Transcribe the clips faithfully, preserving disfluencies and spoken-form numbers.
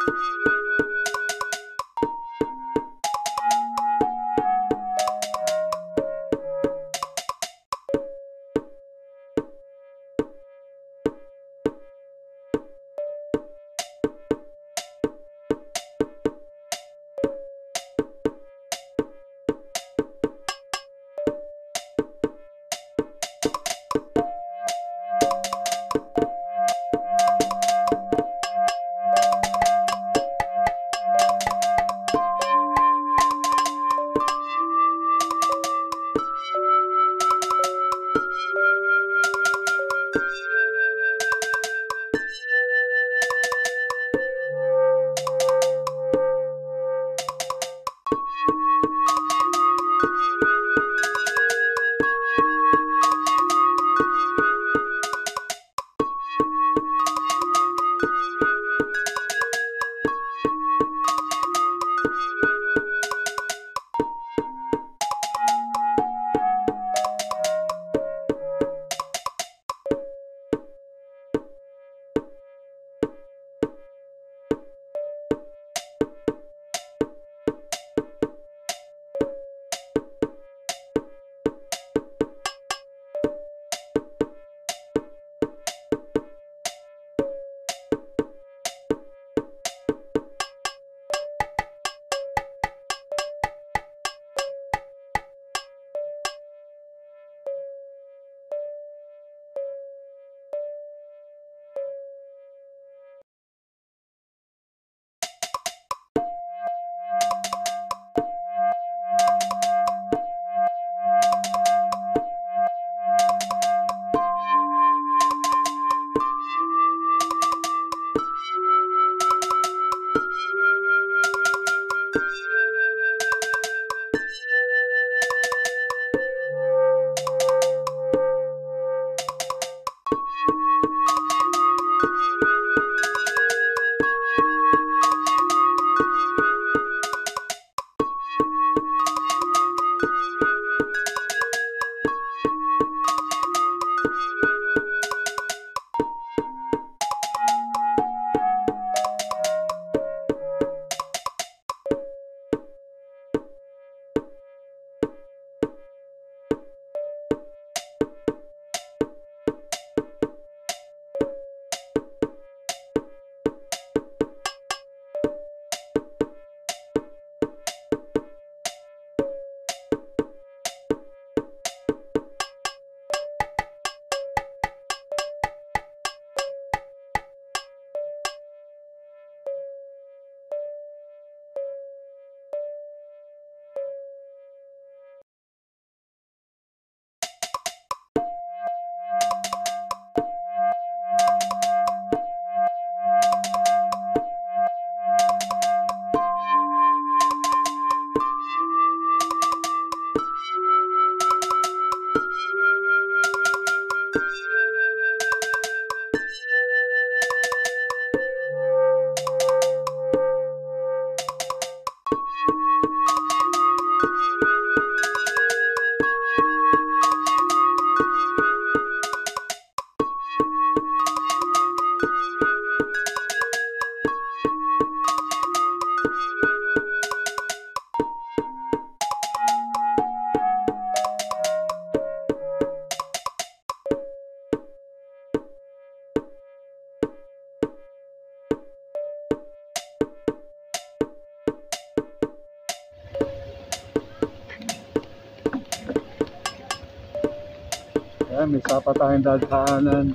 Ayan, may sapa tayong dadaanan.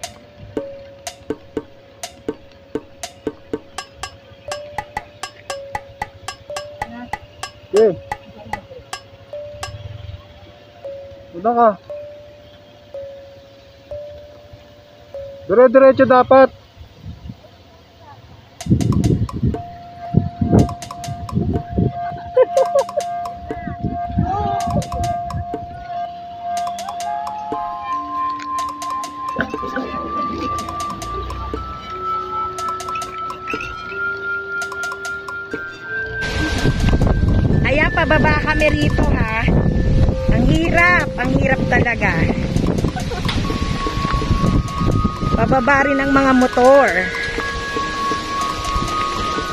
Okay. Punta ka. Dire-diretso dapat. Ayan, pababa kami rito ha. Ang hirap, ang hirap talaga. Pababa rin ang mga motor.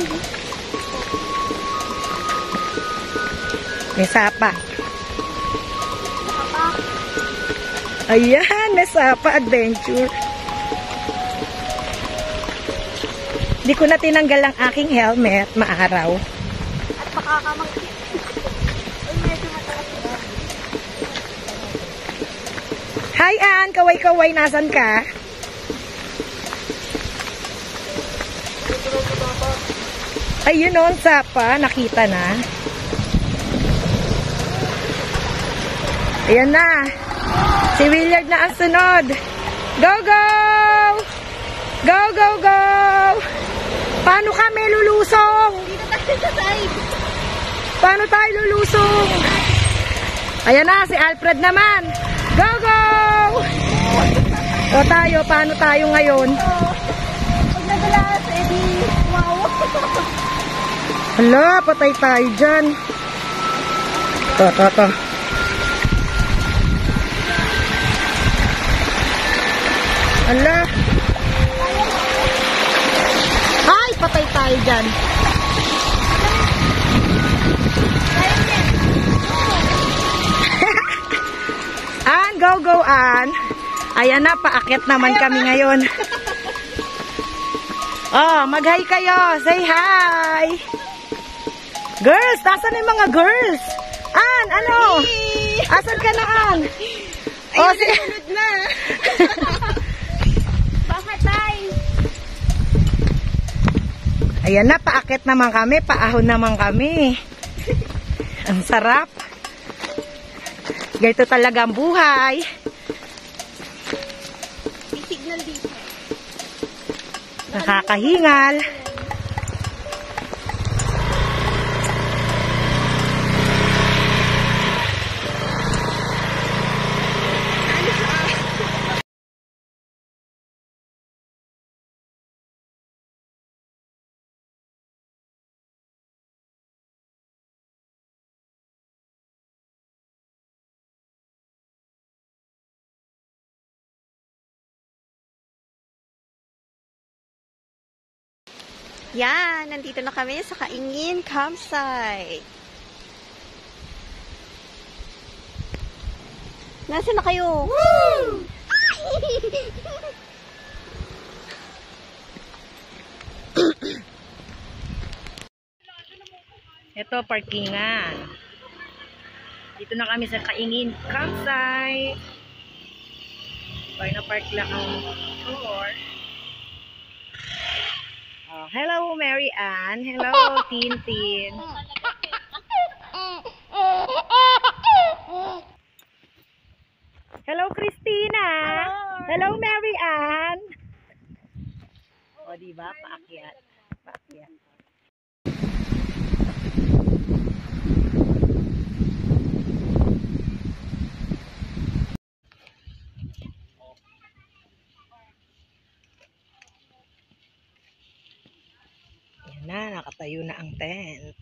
May sapa. Ayan, may sapa adventure. Di ko na tinanggal ang aking helmet, maaraw. At baka ka mag... Ay, medyo mataas na. Hi, Ann! Kaway-kaway, nasan ka? Ayun o, ang sapa. Nakita na. Ayan na. Si Llard na ang sunod. Go, go! Go, go, go! Paano kami lulusong? Dito tayo sa side. Paano tayo lulusong? Ayan na, si Alfred naman. Go, go! O tayo, paano tayo ngayon? Pag nagalas, edi, wow. Hala, patay tayo dyan. To, to, to. Hala. Ay, patay tayo dyan. Ann, go, go, Ann. Ayan na, paakit naman kami ngayon. Oh, mag-hi kayo. Say hi. Girls, nasan yung mga girls? Ann, ano? Asan ka na, Ann? Oh, si... na. Bakit tayo? Ayan na, paakit naman kami. Paahon naman kami. Ang sarap. Ganito talaga ang buhay. Signal dito. Nakakahingal. Yan, nandito na kami sa Kaingin campsite. Nasaan na kayo? Woo! Ito, parkingan. Dito na kami sa Kaingin campsite. Park na park lang ang tour. Oh, hello, Mary Ann. Hello, Tintin. Hello, Christina. Hello, Mary Ann. O, diba? Paakyat. Paakyat. Yan na, nakatayo na ang tent.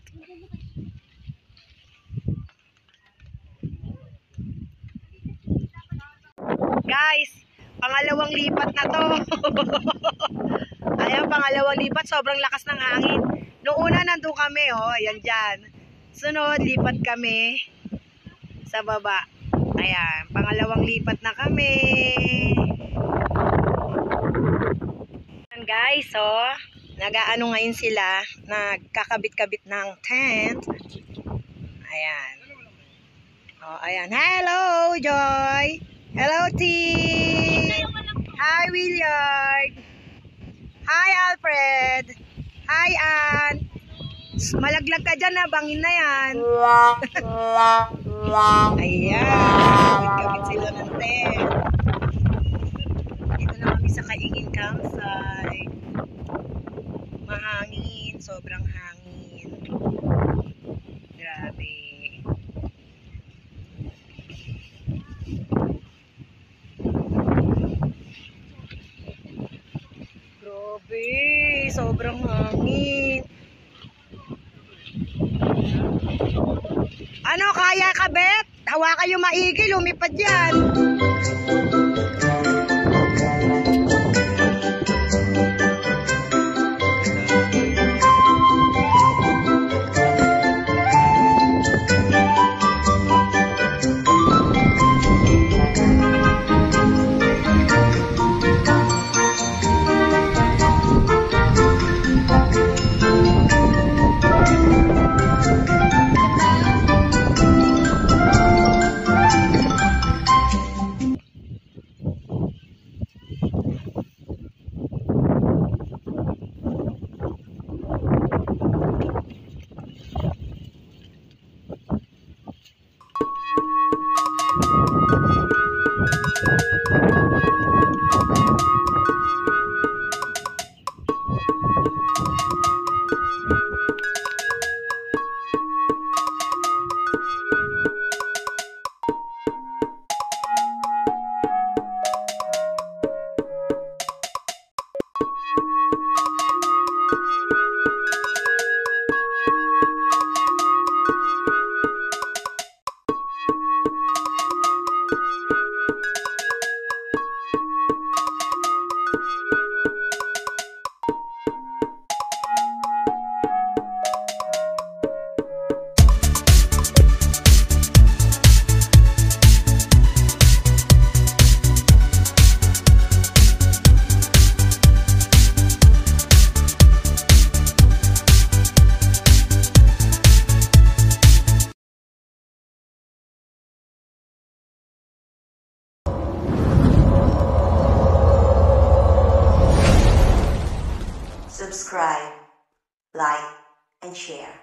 Guys, pangalawang lipat na to. Ayan, pangalawang lipat. Sobrang lakas ng hangin. Noong una, nandun kami, oh. Ayan dyan. Sunod, lipat kami sa baba. Ayan, pangalawang lipat na kami. Ayan, guys, oh. Nag-aano ngayon sila. Nagkakabit-kabit ng tent. Ayan. Oh, ayan. Hello, Joy. Hello, Tim. Hi, Llard. Hi, Alfred. Hi, Anne. Malaglag ka dyan, ha? Bangin na yan. Ayan. Kabit sila ng tent. Dito na kami sa Kaingin campsite. Mahangin. Sobrang hangin. Grabe. Sobrang hangin. Ano, kaya ka, Bet? Hawakan yung maigi, lumipad yan. Subscribe, like, and share.